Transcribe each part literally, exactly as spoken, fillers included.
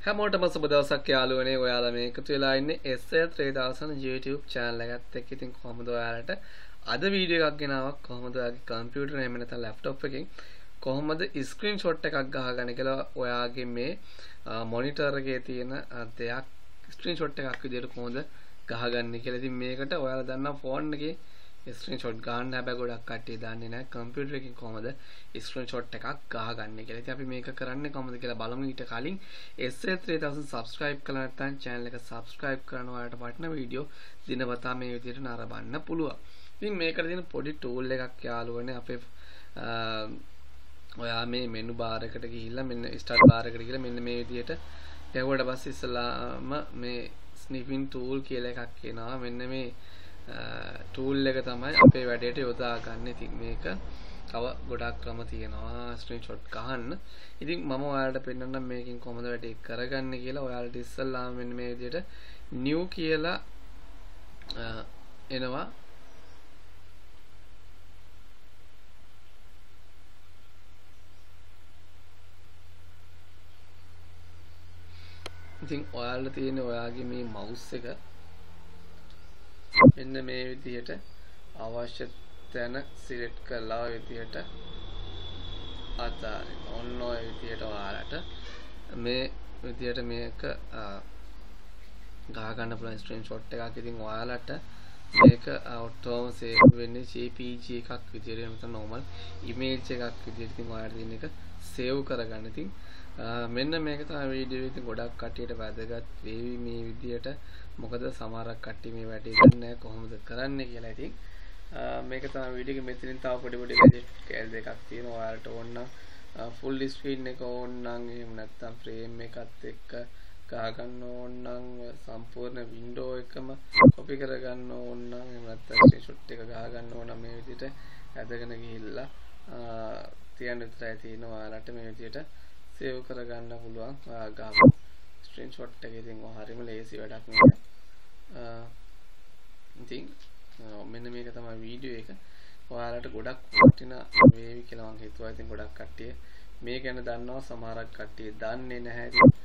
හැමෝටම සුබ දවසක් යාළුවනේ. ඔයාලා මේ එකතු වෙලා ඉන්නේ S L three thousand YouTube channel එකත් එක්ක. ඉතින් කොහොමද ඔයාලට අද වීඩියෝ එකක් ගෙනාවක් කොහොමද ඔයාගේ කම්පියුටර් එහෙම නැත්නම් ලැප්ටොප් එකෙන් කොහොමද ස්ක්‍රීන්ෂොට් එකක් ගහගන්නේ කියලා ඔයාගේ මේ මොනිටර් එකේ තියෙන දෙයක් ස්ක්‍රීන්ෂොට් එකක් විදියට කොහොමද ගහගන්නේ කියලා. ඉතින් මේකට ඔයාලා දන්නා ෆෝන් එකේ ස්ක්‍රීන්ෂොට් ගන්න හැබැයි ගොඩක් කට්ටිය දන්නේ නැහැ කම්පියුටර් එකකින් කොහොමද ස්ක්‍රීන්ෂොට් එකක් ගහගන්නේ කියලා. ඉතින් අපි මේක කරන්නේ කොහොමද කියලා බලමු. ඊට කලින් S L three thousand subscribe කරලා නැත්නම් channel එක subscribe කරන ඔයාලට වටින වීඩියෝ දිනපතා මේ විදිහට නරඹන්න පුළුවන්. ඉතින් මේකට තියෙන පොඩි tool එකක් යාළුවනේ අපේ ඔයා මේ menu bar එකට ගිහිල්ලා මෙන්න start bar එකට ගිහිල්ලා මෙන්න මේ විදිහට ගැහුවට පස්සේ ඉස්සලාම මේ snipping tool කියලා එකක් එනවා. මෙන්න මේ tool එක තමයි අපේ වැඩේට යොදා ගන්න. ඉතින් මේක තව ගොඩක් ක්‍රම තියෙනවා ස්ක්‍රීන්ෂොට් ගන්න. ඉතින් මම ඔයාලට පෙන්නන්නම් මේකෙන් කොහොමද වැඩේ කරගන්නේ කියලා. ඔයාලට ඉස්සල්ලාම මෙන්න මේ විදිහට new කියලා එනවා. ඉතින් ඔයාලට තියෙන ඔයාගේ මේ mouse එක මෙන්න මේ විදිහට අවශ්‍ය තැන සිලෙක්ට් කරලා ඔය විදිහට අතාරින්න. ඔන්න ඔය විදිහට ඔයාලට මේ විදිහට මේක ගහ ගන්න පුළුවන් ස්ක්‍රීන්ෂොට් එකක්. ඉතින් ඔයාලට මේක ඔටෝම සේව් වෙන්නේ J P G එකක් විදිහට නැත්නම් normal image එකක් විදිහට. ඉතින් ඔයාලට තියෙන එක සේව් කරගන්න. ඉතින් මෙන්න මේක තමයි වීඩියෝ එකේ ගොඩක් කට්ටියට වැදගත් වේවි මේ විදිහට. මොකද සමහරක් කට්ටිය මේ වැඩේ දන්නේ නැහැ කොහොමද කරන්නේ කියලා. ඉතින් මේක තමයි වීඩියෝ එකේ මෙතනින් තව පොඩි පොඩි ගැජට් කෑල් දෙකක් තියෙනවා. ඔයාලට ඕන නම් ෆුල් ස්ක්‍රීන් එක ඕන නම් එහෙම නැත්නම් ෆ්‍රේම් එකත් එක්ක ගහ ගන්න ඕන නම් සම්පූර්ණ වින්ඩෝ එකම කොපි කර ගන්න ඕන නම් එහෙම නැත්නම් ස්ක්‍රීන්ෂොට් එක ගහ ගන්න ඕන නම් මේ විදිහට ඇදගෙන ගිහිල්ලා තියන්න විතරයි තියෙනවා. ඔයාලට මේ විදිහට සේව් කරගන්න පුළුවන්. ඔයා ගහ ස්ක්‍රීන්ෂොට් එක ඉතින් හරිම ලේසි වැඩක් නේ. ඉතින් මෙන්න මේක තමයි වීඩියෝ එක. ඔයාලට ගොඩක් වටිනා වේවි කියලා මම හිතුවා. ඉතින් ගොඩක් කට්ටිය මේ ගැන දන්නවා, සමහරක් කට්ටිය දන්නේ නැහැ.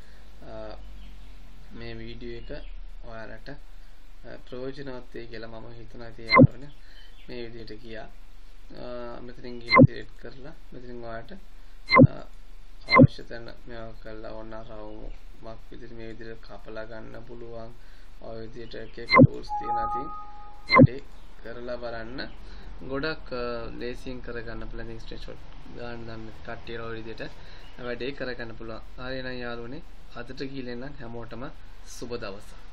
මේ වීඩියෝ එක ඔයාලට ප්‍රයෝජනවත් වෙයි කියලා මම හිතනවා. ඉතින් යාළුවනේ මේ විදිහට ගියා. මෙතනින් ගිහින් සිලෙක්ට් කරලා මෙතනින් ඔයාලට අවශ්‍ය තැන මේවා කරලා ඕන රවුමක් විදිහට මේ විදිහට කපලා ගන්න පුළුවන්. ඔය විදිහට එක එක tools තියෙනවා. ඉතින් වැඩේ කරලා බලන්න. ගොඩක් ලේසියෙන් කරගන්න පුළුවන් ස්ක්‍රීන්ෂොට් ගන්න නම් කට්ටිය ඔය විදිහට වැඩේ කරගන්න පුළුවන්. හරි එහෙනම් යාළුවනේ අදට කියලා නම් හැමෝටම සුබ දවසක්.